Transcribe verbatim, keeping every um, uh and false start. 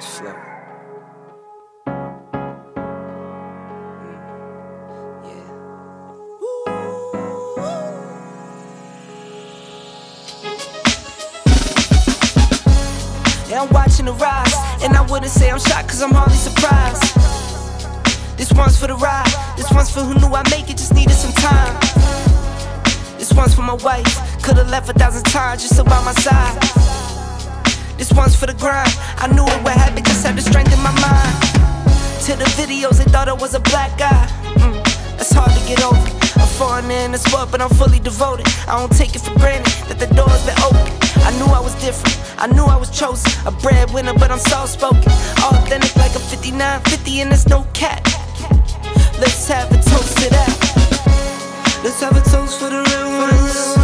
Flow. Mm. Yeah. Yeah, I'm watching the rise, and I wouldn't say I'm shocked, cause I'm hardly surprised. This one's for the ride, this one's for who knew I'd make it, just needed some time. This one's for my wife, could've left a thousand times just to by my side. This one's for the grind, I knew it would happen, just had the strength in my mind. To the videos, they thought I was a black guy. mm, That's hard to get over. I'm foreigner in the sport, but I'm fully devoted. I don't take it for granted that the door's been open. I knew I was different, I knew I was chosen. A breadwinner, but I'm soft-spoken. Authentic like a fifty-nine fifty, and there's no cap. Let's have a toast to that. Let's have a toast for the real ones.